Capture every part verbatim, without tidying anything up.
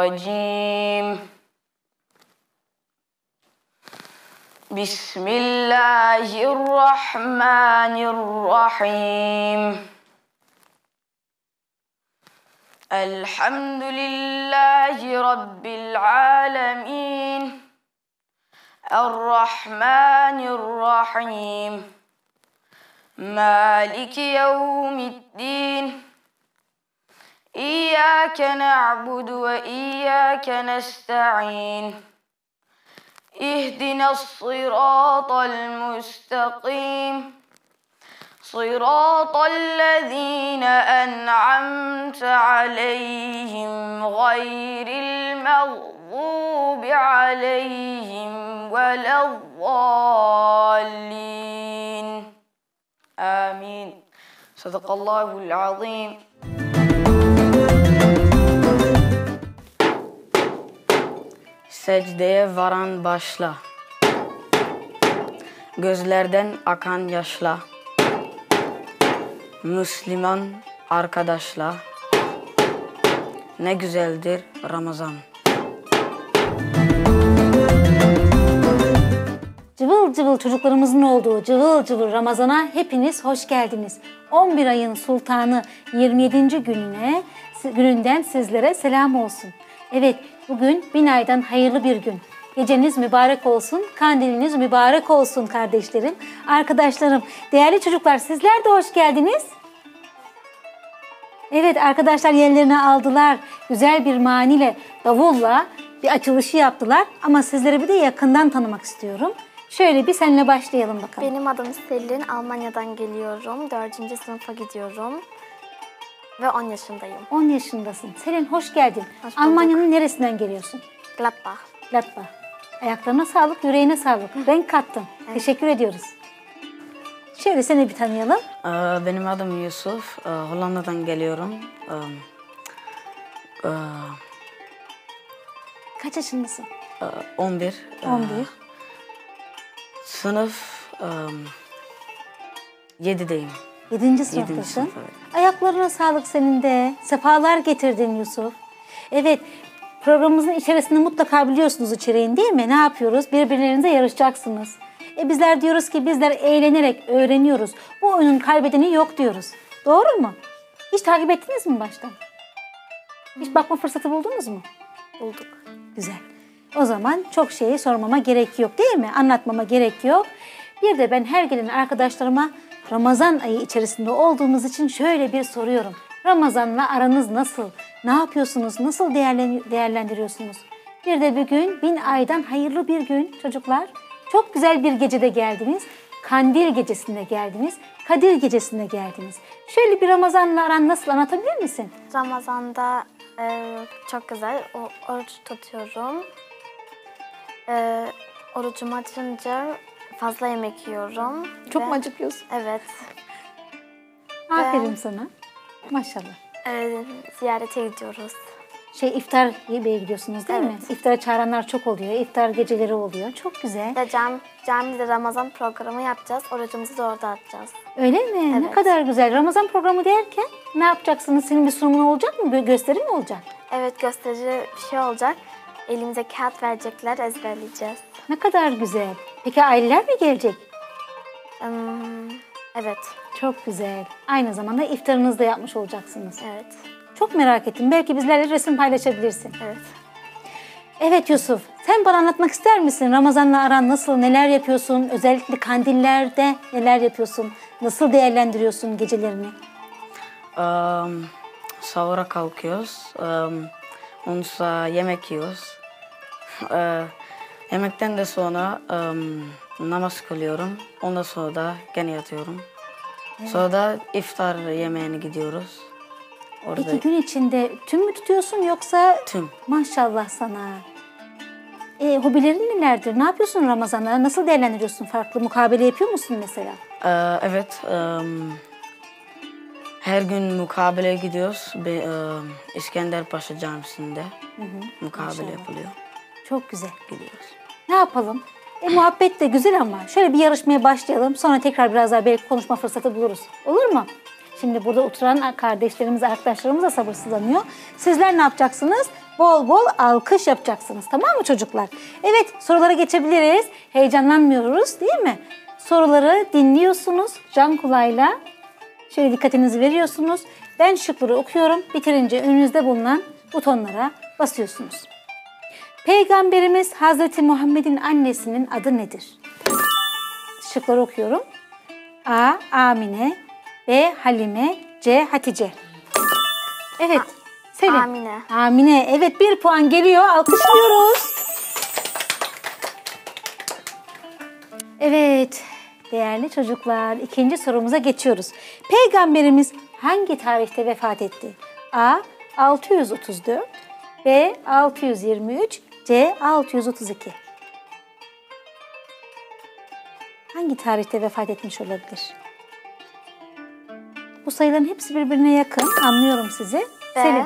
الرجيم بسم الله الرحمن الرحيم الحمد لله رب العالمين الرحمن الرحيم مالك يوم الدين إياك نعبد وإياك نستعين اهدنا الصراط المستقيم صراط الذين أنعمت عليهم غير المغضوب عليهم ولا الضالين آمين صدق الله العظيم. Secdeye varan başla, gözlerden akan yaşla, Müslüman arkadaşla, ne güzeldir Ramazan. Cıvıl cıvıl çocuklarımızın olduğu cıvıl cıvıl Ramazan'a hepiniz hoş geldiniz. on bir ayın sultanı yirmi yedinci gününe gününden sizlere selam olsun. Evet, bugün bin aydan hayırlı bir gün. Geceniz mübarek olsun, kandiliniz mübarek olsun kardeşlerim, arkadaşlarım. Değerli çocuklar, sizler de hoş geldiniz. Evet, arkadaşlar yerlerine aldılar. Güzel bir maniyle, davulla bir açılışı yaptılar. Ama sizleri bir de yakından tanımak istiyorum. Şöyle bir seninle başlayalım bakalım. Benim adım Selin, Almanya'dan geliyorum. dördüncü sınıfa gidiyorum. Ve on yaşındayım. on yaşındasın. Selin, hoş geldin. Hoş Almanya'nın neresinden geliyorsun? Gladbach. Gladbach. Ayaklarına sağlık, yüreğine sağlık. Renk kattın. Evet. Teşekkür ediyoruz. Şöyle seni bir tanıyalım. Benim adım Yusuf. Hollanda'dan geliyorum. Kaç yaşındasın? on bir. on bir. Sınıf yedideyim. Yedinci sınıftasın. Sınıf, evet. Ayaklarına sağlık senin de. Sefalar getirdin Yusuf. Evet, programımızın içerisinde mutlaka biliyorsunuz içeriğini değil mi? Ne yapıyoruz? Birbirlerinize yarışacaksınız. E bizler diyoruz ki bizler eğlenerek öğreniyoruz. Bu oyunun kaybedeni yok diyoruz. Doğru mu? Hiç takip ettiniz mi baştan? Hiç bakma fırsatı buldunuz mu? Bulduk. Güzel. O zaman çok şeyi sormama gerek yok değil mi? Anlatmama gerek yok. Bir de ben her gelen arkadaşlarıma Ramazan ayı içerisinde olduğumuz için şöyle bir soruyorum. Ramazan'la aranız nasıl? Ne yapıyorsunuz? Nasıl değerlendiriyorsunuz? Bir de bugün bin aydan hayırlı bir gün çocuklar. Çok güzel bir gecede geldiniz. Kandil gecesinde geldiniz. Kadir gecesinde geldiniz. Şöyle bir Ramazan'la aran nasıl, anlatabilir misin? Ramazan'da e, çok güzel. O, oruç tutuyorum. E, orucumu açınca fazla yemek yiyorum. Çok Ve, mu acıkıyorsun? Evet. Aferin Ve, sana. Maşallah. E, ziyarete gidiyoruz. Şey, iftar yemeğe gidiyorsunuz değil Evet. mi? İftara çağıranlar çok oluyor. İftar geceleri oluyor. Çok güzel. Ve cam, camide Ramazan programı yapacağız. Orucumuzu da orada atacağız. Öyle mi? Ne Evet. kadar güzel. Ramazan programı derken ne yapacaksınız? Senin bir sunumun olacak mı? Bir gösteri mi olacak? Evet, gösterici bir şey olacak. Elimize kağıt verecekler, ezberleyeceğiz. Ne kadar güzel. Peki aileler mi gelecek? Hmm, evet. Çok güzel. Aynı zamanda iftarınızı da yapmış olacaksınız. Evet. Çok merak ettim. Belki bizlerle resim paylaşabilirsin. Evet. Evet Yusuf, sen bana anlatmak ister misin? Ramazan'la aran nasıl? Neler yapıyorsun? Özellikle kandillerde neler yapıyorsun? Nasıl değerlendiriyorsun gecelerini? Um, sahura kalkıyoruz. Um, ondan sonra yemek yiyoruz. Uh, yemekten de sonra um, namaz kılıyorum. Ondan sonra da gene yatıyorum. Evet. Sonra da iftar yemeğine gidiyoruz. Orada... Peki gün içinde tüm mü tutuyorsun yoksa? Tüm. Maşallah sana. E, hobilerin nelerdir? Ne yapıyorsun Ramazan'da? Nasıl değerlendiriyorsun? Farklı mukabele yapıyor musun mesela? Ee, evet. Um, her gün mukabele gidiyoruz. Bir, um, İskenderpaşa Camisi'nde hı hı, mukabele maşallah. Yapılıyor. Çok güzel. Gidiyoruz. Ne yapalım? E, muhabbet de güzel ama şöyle bir yarışmaya başlayalım. Sonra tekrar biraz daha belki konuşma fırsatı buluruz. Olur mu? Şimdi burada oturan kardeşlerimiz, arkadaşlarımız da sabırsızlanıyor. Sizler ne yapacaksınız? Bol bol alkış yapacaksınız. Tamam mı çocuklar? Evet, sorulara geçebiliriz. Heyecanlanmıyoruz değil mi? Soruları dinliyorsunuz can kulağıyla. Şöyle dikkatinizi veriyorsunuz. Ben şıkları okuyorum. Bitirince önünüzde bulunan butonlara basıyorsunuz. Peygamberimiz Hazreti Muhammed'in annesinin adı nedir? Şıkları okuyorum. A. Amine, B. Halime, C. Hatice. Evet. Selin. Amine. Amine. Evet, bir puan geliyor. Alkışlıyoruz. Evet. Değerli çocuklar, ikinci sorumuza geçiyoruz. Peygamberimiz hangi tarihte vefat etti? A. altı yüz otuz dört, B. altı yüz yirmi üç, C. altı yüz otuz iki. Hangi tarihte vefat etmiş olabilir? Bu sayıların hepsi birbirine yakın. Anlıyorum sizi. B. Selin.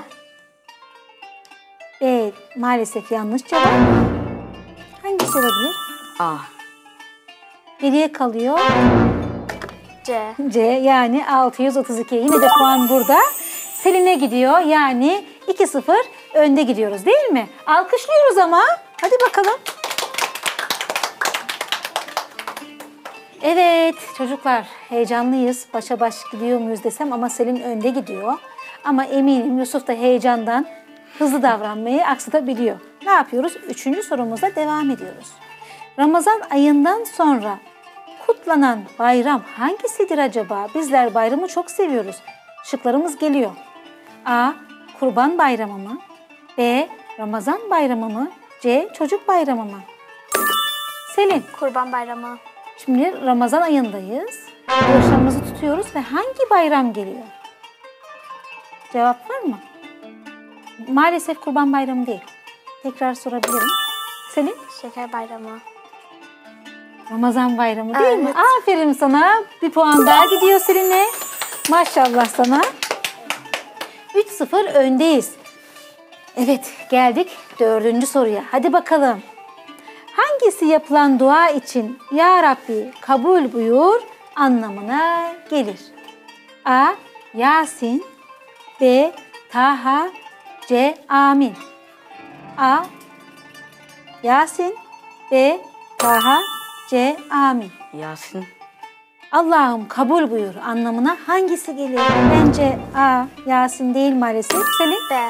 B. Maalesef yanlış cevap. Hangisi olabilir? A. Geriye kalıyor. C. C, yani altı yüz otuz iki. Yine de puan burada. Selin'e gidiyor. Yani iki sıfır önde gidiyoruz değil mi? Alkışlıyoruz ama. Hadi bakalım. Evet çocuklar, heyecanlıyız. Başa baş gidiyor muyuz desem ama Selin önde gidiyor. Ama eminim Yusuf da heyecandan hızlı davranmayı aksatabiliyor. Ne yapıyoruz? Üçüncü sorumuzla devam ediyoruz. Ramazan ayından sonra kutlanan bayram hangisidir acaba? Bizler bayramı çok seviyoruz. Şıklarımız geliyor. A. Kurban Bayramı mı? B. Ramazan Bayramı mı? C. Çocuk Bayramı mı? Selin. Kurban Bayramı. Şimdi Ramazan ayındayız. Oruçlarımızı tutuyoruz ve hangi bayram geliyor? Cevap var mı? Maalesef Kurban Bayramı değil. Tekrar sorabilirim. Selin? Şeker Bayramı. Ramazan Bayramı değil Evet. mi? Aferin sana. Bir puan daha gidiyor Selin'e. Maşallah sana. üç sıfır öndeyiz. Evet, geldik dördüncü soruya. Hadi bakalım. Hangisi yapılan dua için Ya Rabbi kabul buyur anlamına gelir? A. Yasin, B. Taha, C. Amin. A. Yasin, B. Taha, C. Amin. Yasin. Allah'ım kabul buyur anlamına hangisi gelir? Bence A. Yasin değil maalesef. Selin? B.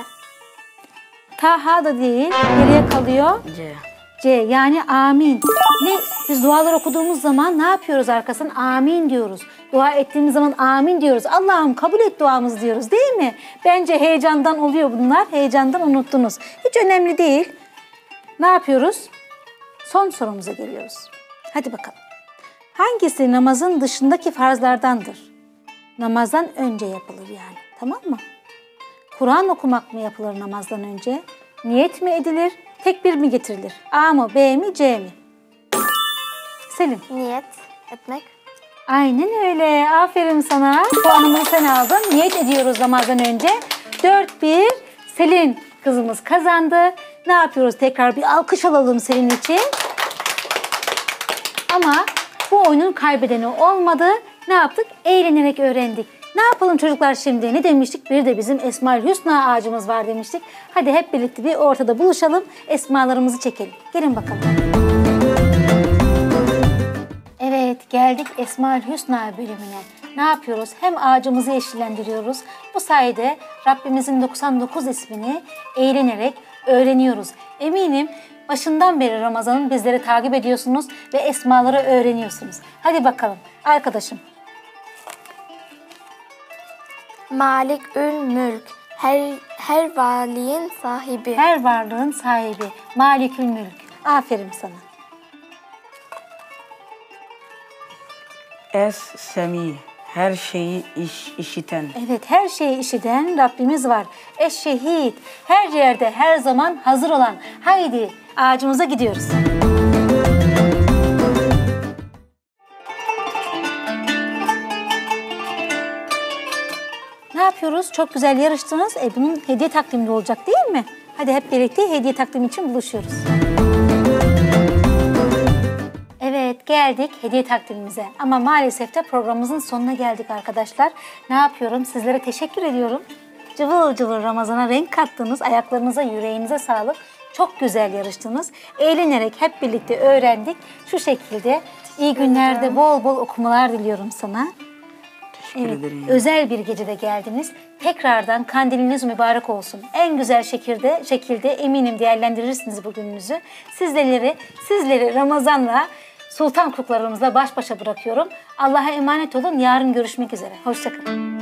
Taha da değil. Geriye kalıyor. C. C, yani amin. Ne? Biz dualar okuduğumuz zaman ne yapıyoruz arkasından? Amin diyoruz. Dua ettiğimiz zaman amin diyoruz. Allah'ım kabul et duamızı diyoruz değil mi? Bence heyecandan oluyor bunlar. Heyecandan unuttunuz. Hiç önemli değil. Ne yapıyoruz? Son sorumuza geliyoruz. Hadi bakalım. Hangisi namazın dışındaki farzlardandır? Namazdan önce yapılır yani. Tamam mı? Kur'an okumak mı yapılır namazdan önce? Niyet mi edilir? Tekbir mi getirilir? A mı, B mi, C mi? Selin. Niyet etmek. Aynen öyle. Aferin sana. Puanımızı sen aldın. Niyet ediyoruz namazdan önce. dört bir. Selin kızımız kazandı. Ne yapıyoruz? Tekrar bir alkış alalım Selin için. Ama bu oyunun kaybedeni olmadı. Ne yaptık? Eğlenerek öğrendik. Ne yapalım çocuklar şimdi? Ne demiştik? Bir de bizim Esma-ül Hüsna ağacımız var demiştik. Hadi hep birlikte bir ortada buluşalım. Esmalarımızı çekelim. Gelin bakalım. Evet, geldik Esma-ül Hüsna bölümüne. Ne yapıyoruz? Hem ağacımızı yeşillendiriyoruz. Bu sayede Rabbimizin doksan dokuz ismini eğlenerek öğreniyoruz. Eminim başından beri Ramazan'ın bizleri takip ediyorsunuz ve esmaları öğreniyorsunuz. Hadi bakalım arkadaşım. Malikül Mülk. Her, her varlığın sahibi. Her varlığın sahibi. Malikül Mülk. Aferin sana. Es-Semi. Her şeyi iş, işiten. Evet, her şeyi işiten Rabbimiz var. Eş-Şehid. Her yerde, her zaman hazır olan. Haydi ağacımıza gidiyoruz. Ne yapıyoruz? Çok güzel yarıştınız. E bunun hediye takdimi de olacak değil mi? Hadi hep birlikte hediye takdimi için buluşuyoruz. Evet, geldik hediye takdimimize. Ama maalesef de programımızın sonuna geldik arkadaşlar. Ne yapıyorum? Sizlere teşekkür ediyorum. cıvıl cıvıl Ramazan'a renk kattınız. Ayaklarınıza, yüreğinize sağlık. Çok güzel yarıştınız. Eğlenerek hep birlikte öğrendik. Şu şekilde iyi günlerde bol bol okumalar diliyorum sana. Teşekkür Evet, ederim. özel bir gecede geldiniz. Tekrardan kandiliniz mübarek olsun. En güzel şekilde, şekilde eminim değerlendirirsiniz bugününüzü. Sizleri, sizleri Ramazan'la, sultan kuklarımızla baş başa bırakıyorum. Allah'a emanet olun. Yarın görüşmek üzere. Hoşçakalın.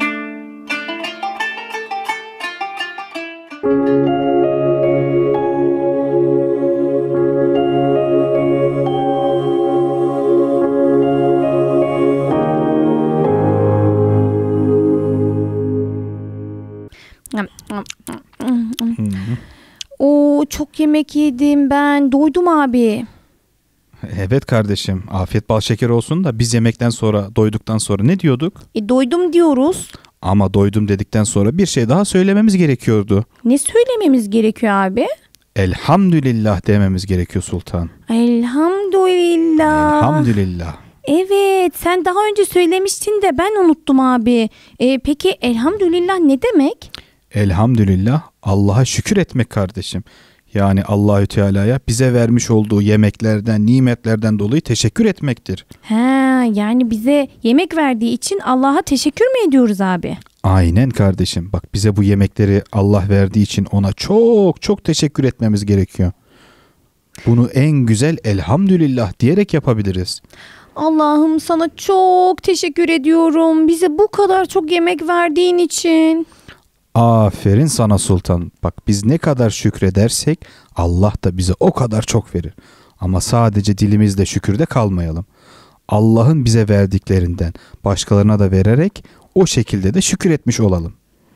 Oo, çok yemek yedim ben. Doydum abi. Evet kardeşim, afiyet bal şeker olsun da biz yemekten sonra, doyduktan sonra ne diyorduk? E, doydum diyoruz. Ama doydum dedikten sonra bir şey daha söylememiz gerekiyordu. Ne söylememiz gerekiyor abi? Elhamdülillah dememiz gerekiyor sultan. Elhamdülillah. Elhamdülillah. Evet, sen daha önce söylemiştin de ben unuttum abi. E, peki elhamdülillah ne demek? Elhamdülillah Allah'a şükür etmek kardeşim. Yani Allahü Teala'ya bize vermiş olduğu yemeklerden, nimetlerden dolayı teşekkür etmektir. He, yani bize yemek verdiği için Allah'a teşekkür mü ediyoruz abi? Aynen kardeşim. Bak bize bu yemekleri Allah verdiği için ona çok çok teşekkür etmemiz gerekiyor. Bunu en güzel elhamdülillah diyerek yapabiliriz. Allah'ım sana çok teşekkür ediyorum. Bize bu kadar çok yemek verdiğin için. Aferin sana sultan. Bak biz ne kadar şükredersek Allah da bize o kadar çok verir. Ama sadece dilimizde şükürde kalmayalım. Allah'ın bize verdiklerinden başkalarına da vererek o şekilde de şükür etmiş olalım.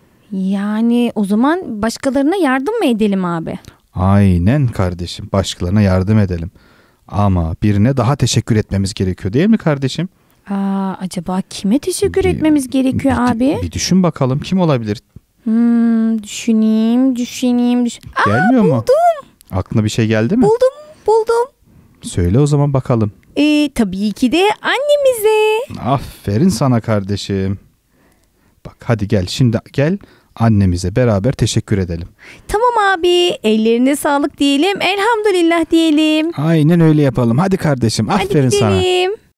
Yani o zaman başkalarına yardım mı edelim abi? Aynen kardeşim, başkalarına yardım edelim. Ama birine daha teşekkür etmemiz gerekiyor değil mi kardeşim? Aa, acaba kime teşekkür Bir- etmemiz gerekiyor bir, abi? Bir düşün bakalım kim olabilir? Hmm, düşüneyim, düşüneyim, düşün. Gelmiyor mu? Aklına bir şey geldi mi? Buldum, buldum. Söyle o zaman bakalım. Ee, tabii ki de annemize. Aferin sana kardeşim. Bak hadi gel şimdi gel annemize beraber teşekkür edelim. Tamam abi, ellerine sağlık diyelim, elhamdülillah diyelim. Aynen öyle yapalım. Hadi kardeşim, Hadi aferin sana. gidelim.